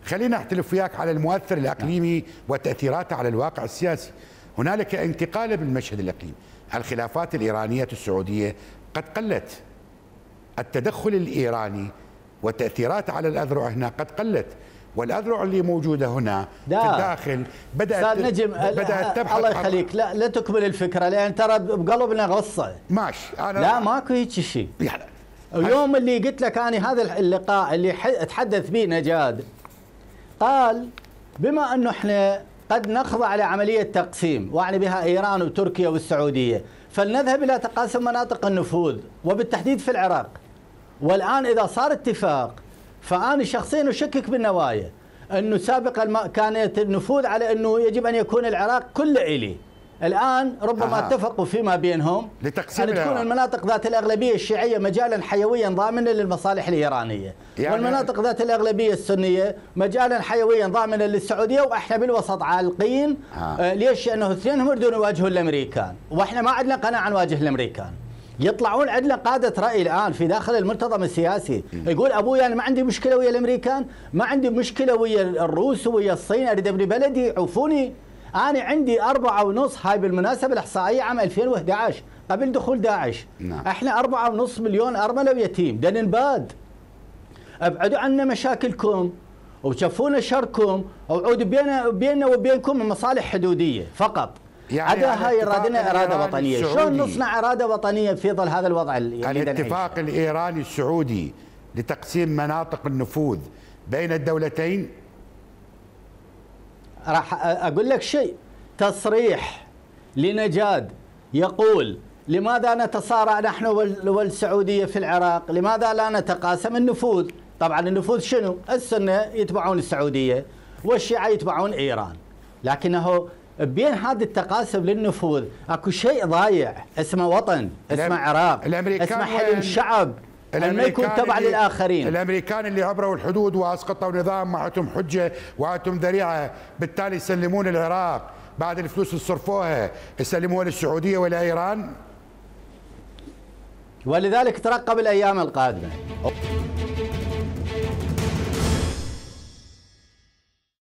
خلينا اختلف وياك على المؤثر الاقليمي وتاثيراته على الواقع السياسي. هنالك انتقال بالمشهد الاقليمي، الخلافات الايرانيه السعوديه قد قلت، التدخل الايراني وتاثيراته على الاذرع هنا قد قلت، والاذرع اللي موجوده هنا في الداخل بدات تبحث. الله يخليك، لا تكمل الفكره لان ترى بقلبنا غصه. ماشي، انا لا ماكو هيك شيء. اليوم اللي قلت لك انا هذا اللقاء اللي تحدث به نجاد، قال بما انه احنا قد نخضع لعمليه تقسيم واعني بها ايران وتركيا والسعوديه، فلنذهب الى تقاسم مناطق النفوذ وبالتحديد في العراق. والان اذا صار اتفاق، فانا شخصيا اشكك بالنوايا انه سابقا كانت النفوذ على انه يجب ان يكون العراق كله الي. الان ربما اتفقوا فيما بينهم لتقسيم ان تكون المناطق ذات الاغلبيه الشيعيه مجالا حيويا ضامنا للمصالح الايرانيه، يعني والمناطق ذات الاغلبيه السنيه مجالا حيويا ضامنا للسعوديه، واحنا بالوسط عالقين. ليش؟ لانه اثنينهم يريدون يواجهوا الامريكان، واحنا ما عندنا قناعه نواجه الامريكان. يطلعون عندنا قادة رأي الآن في داخل المنتظم السياسي يقول أبويا أنا ما عندي مشكلة ويا الأمريكان، ما عندي مشكلة ويا الروس ويا الصين، أريد أبني بلدي يعوفوني. أنا عندي 4.5، هاي بالمناسبة الإحصائية عام 2011 قبل دخول داعش. إحنا 4.5 مليون أرملة ويتيم، دا ننباد. ابعدوا عنا مشاكلكم وشوفونا شركم، وعودوا بيننا وبينكم مصالح حدودية فقط. يعني هاي ارادنا اراده وطنيه، شلون نصنع اراده وطنيه في ظل هذا الوضع اللي الاتفاق الايراني السعودي لتقسيم مناطق النفوذ بين الدولتين؟ راح اقول لك شيء، تصريح لنجاد يقول لماذا نتصارع نحن والسعوديه في العراق؟ لماذا لا نتقاسم النفوذ؟ طبعا النفوذ شنو؟ السنه يتبعون السعوديه والشيعه يتبعون ايران، لكنه بين هذا التقاسم للنفوذ اكو شيء ضايع اسمه وطن، اسمه عراق، اسمه حلم شعب، ما يكون تبع للاخرين. الامريكان اللي عبروا الحدود واسقطوا نظام معتم حجه وعتم ذريعه، بالتالي يسلمون العراق بعد الفلوس اللي صرفوها يسلموها للسعوديه ولا ايران؟ ولذلك ترقب الايام القادمه.